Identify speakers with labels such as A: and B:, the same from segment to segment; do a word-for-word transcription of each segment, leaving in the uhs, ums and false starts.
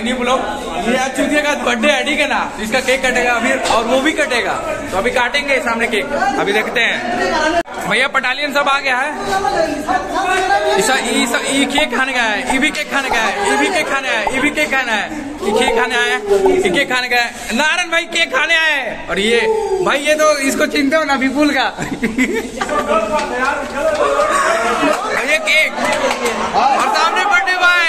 A: नहीं बोलो। ये आज चूतिया का बर्थडे है, ठीक है ना, इसका केक कटेगा अभी और वो भी कटेगा, तो अभी काटेंगे सामने केक, अभी देखते हैं। भैया पटालियन सब आ गया है, इसा इसा ई केक खाने का है, ई भी केक खाने का है, ई भी केक खाने है, ई भी केक खाना है, ई केक खाने आया, ई केक खाने का है। नारायण भाई केक खाने आए। और ये भाई ये तो इसको चिंता हो ना विपुल का ये केक और सामने बर्थडे बॉय।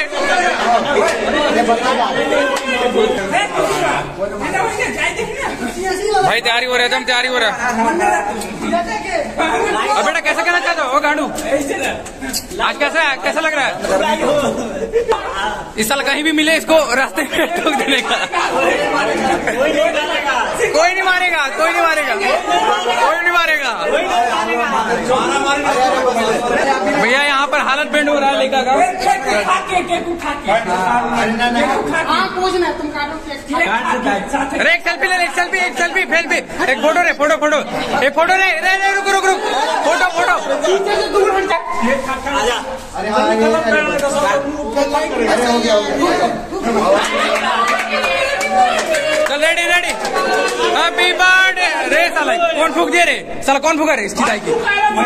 A: भाई तैयारी हो रहा है, एकदम तैयारी हो रहा है। अब बेटा कैसा कहना चाहते हो गांडू, आज कैसा है, कैसा लग रहा है? इस साल कहीं भी मिले इसको रास्ते में ठोक देने का। कोई नहीं मारेगा, कोई नहीं मारेगा, कोई नहीं मारेगा। भैया यहाँ पर हालत बैंड हो रहा है लेका का। अरे एक सेल्फी ले, एक सेल्फी, एक सेल्फी, सेल्फी, एक फोटो रे, फोटो फोटो, एक फोटो रे, रे रे रुक रुक रुक, फोटो फोटो। चल रेडी रेडी, हैप्पी बर्थडे। रे साला कौन फूक दिया रे, साला कौन फूका रे इसकी दाई की।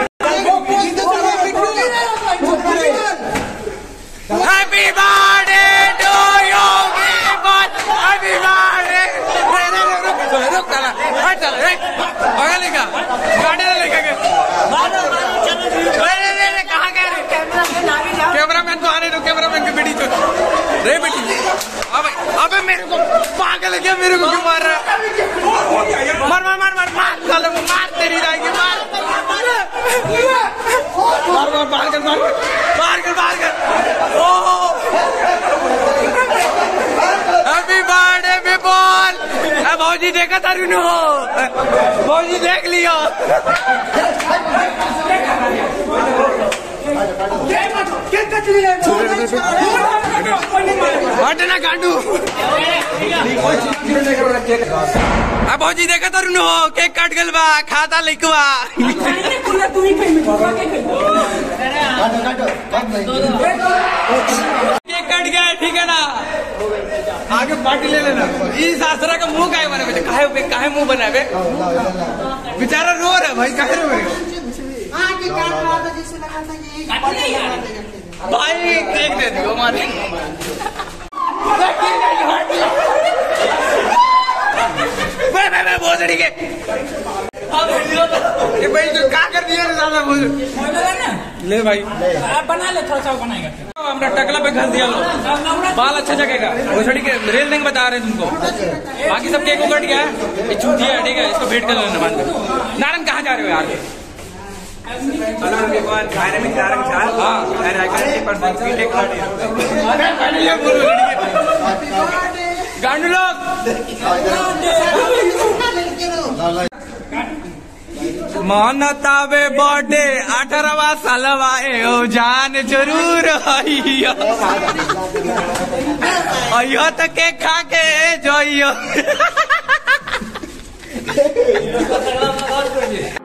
A: Happy birthday to you, happy birthday. रुक साला, हट साला, रे बगल लेगा, गाड़ी ना लेके गए। रे रे रे कहाँ गए रे, कैमरामैन तो आने दो, कैमरामैन की बेटी तो रे बेटी। अबे अबे मेरे को पागल है क्या, मेरे को क्यों मार रहा है? मार मार मार मार मार साले को, मार तेरी दाई की, मार मार मार मार कर मार मार कर मार कर। Oh happy birthday Vipul. भौजी देखा था रू, भौजी देख लियो। हटना गांडू, अब भौजी देखा था रू, केक काट गल बा, खाता लिखवा। केक कट गया, ठीक है ना, आगे पार्टी ले लेना। इस आसरा का मुंह काहे बना, बेटा काहे पे काहे मुंह बना बे, बेचारा रो रहा है भाई, काहे रो रहे भाई, केक दे दो हमारे। बहुत तरीके भाई तो क्या कर दिया ज्यादा ले भाई,
B: बना ले, थोड़ा सा बनाएगा।
A: हमने टकला पे घस दिया लो, बाल अच्छा जगेगा। वो छड़ी के रेल नहीं बता रहे तुमको, बाकी सब केक कट गया है, ये चूतिया है, ठीक है, इसको भेंट कर लेना बांध कर। नारायण कहाँ जा रहे हो यार? खाने में नारायण झाल, गांडू लोग मानतावे बर्थडे अठारहवा सालवा ए जान जरूर अयो तो केक खा के जोइयो।